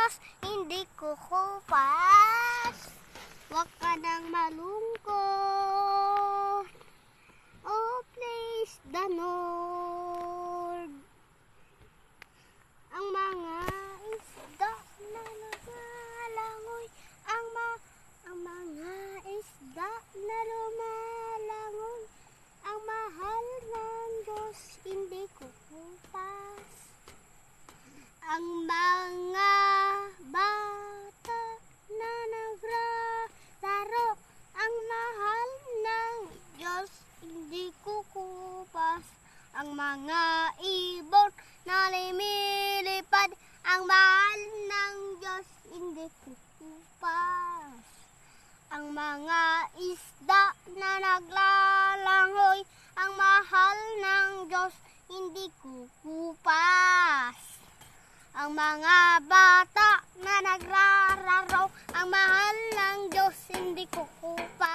Diyos, hindi kukupas. Huwag ka nang malungkot. Oh, praise the Lord. Ang mga isda na lumalangoy, ang mga isda na lumalangoy, ang mahal ng Diyos hindi kukupas. Ang mga bata na nagrararo, ang mahal ng Diyos hindi kukupas. Ang mga ibon na lumilipad, ang mahal ng Diyos hindi kukupas. Ang mga isda na naglalangoy, ang mahal ng Diyos hindi kukupas. Ang mga bata na nagrararo, ang mahal ng Diyos hindi kukupas.